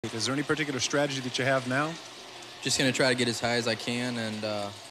Is there any particular strategy that you have now? Just going to try to get as high as I can and